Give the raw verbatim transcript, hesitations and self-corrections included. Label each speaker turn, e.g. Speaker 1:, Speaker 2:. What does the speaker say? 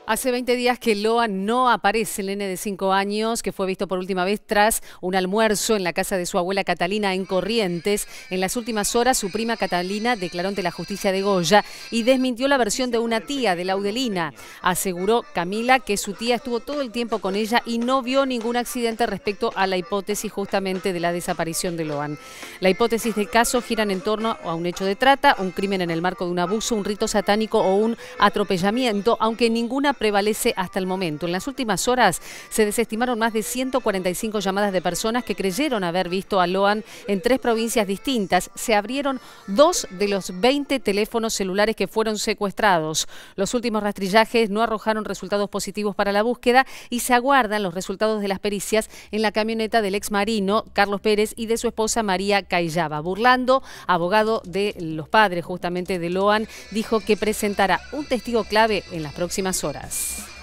Speaker 1: Hace veinte días que Loan no aparece, el nene de cinco años, que fue visto por última vez tras un almuerzo en la casa de su abuela Catalina en Corrientes. En las últimas horas, su prima Catalina declaró ante la justicia de Goya y desmintió la versión de una tía de Laudelina. Aseguró Camila que su tía estuvo todo el tiempo con ella y no vio ningún accidente respecto a la hipótesis justamente de la desaparición de Loan. La hipótesis del caso giran en torno a un hecho de trata, un crimen en el marco de un abuso, un rito satánico o un atropellamiento, aunque ninguna prevalece hasta el momento. En las últimas horas se desestimaron más de ciento cuarenta y cinco llamadas de personas que creyeron haber visto a Loan en tres provincias distintas. Se abrieron dos de los veinte teléfonos celulares que fueron secuestrados. Los últimos rastrillajes no arrojaron resultados positivos para la búsqueda y se aguardan los resultados de las pericias en la camioneta del ex marino Carlos Pérez y de su esposa María Cayaba. Burlando, abogado de los padres justamente de Loan, dijo que presentará un testigo clave en las próximas horas.